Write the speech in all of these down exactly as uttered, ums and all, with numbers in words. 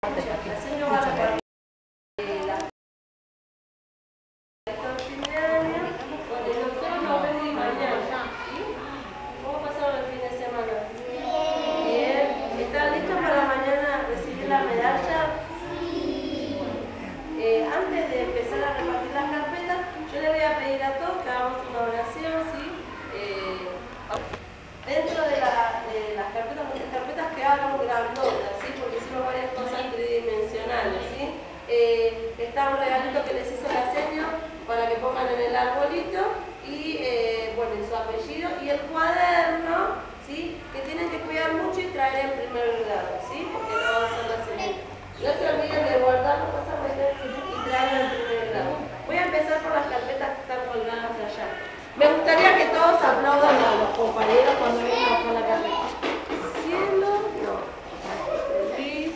Está un regalito que les hizo la seño para que pongan en el arbolito y eh, ponen su apellido y el cuaderno, ¿sí? Que tienen que cuidar mucho y traer en primer grado, ¿sí? Porque no va a ser la señal. No se olviden de guardarlo, pasarlo y traerlo en primer grado. Voy a empezar por las carpetas que están colgadas allá. Me gustaría que todos aplaudan a los compañeros cuando vengan con la carpeta. Cielo, no. Luis.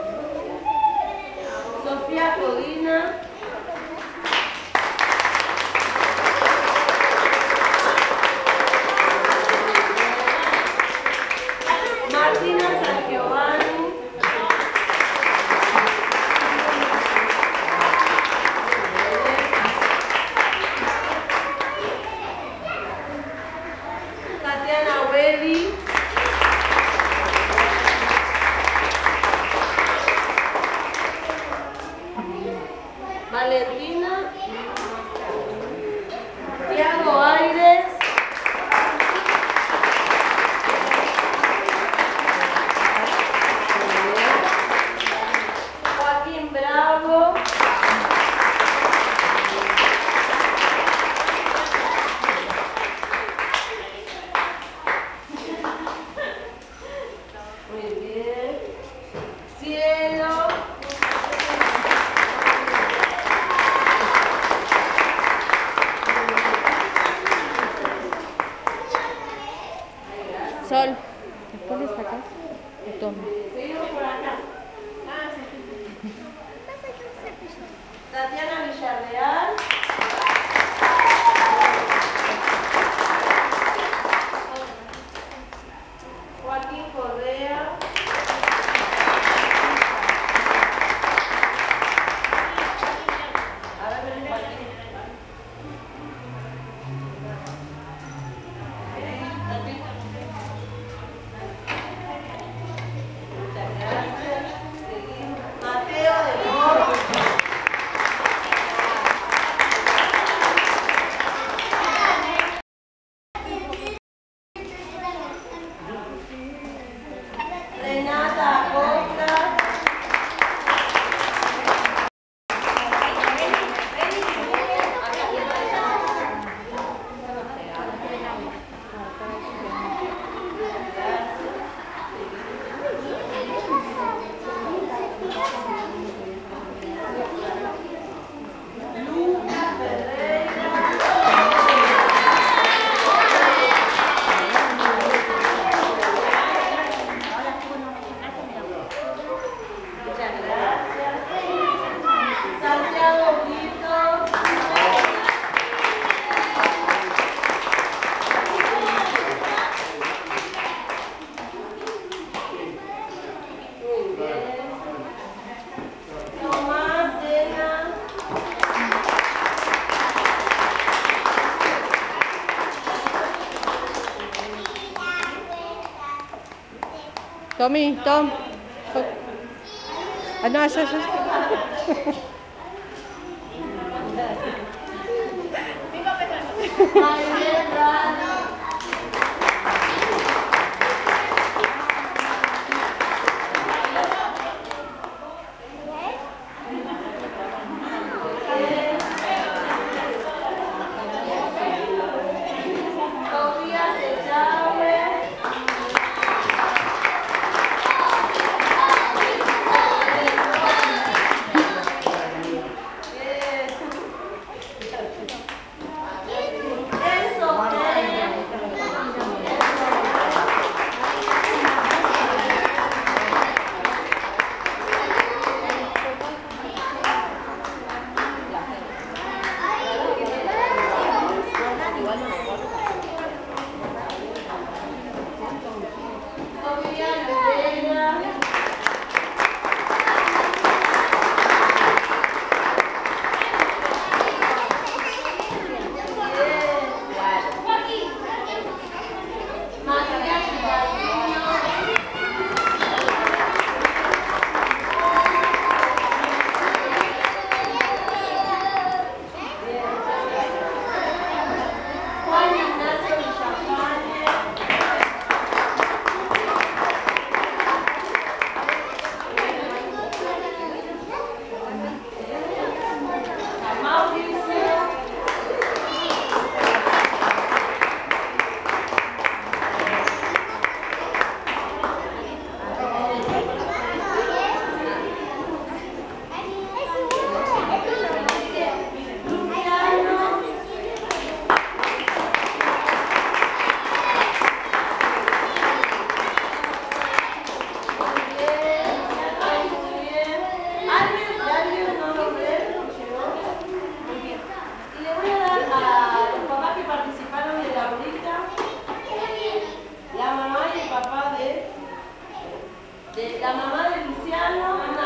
Sofía Codina. Martina San Giovanni. Tatiana Belli. Valentina, Tiago Aires, Joaquín Bravo, muy bien, Cielo, Sol, después le sacas y toma. Seguimos por acá. Tatiana Villarreal. Joaquín Correa. A ver, ven, Joaquín. Muchas gracias. Seguimos. Mateo de Moro. Renata Acosta. Lucas Ferreira. Muchas gracias. Santiago Brito. Muy bien. Tomás Sena. Tommy, Tom. Ah, no, yo, yo. Mariel Rana. Sofía Echagüe. Enzo piano, una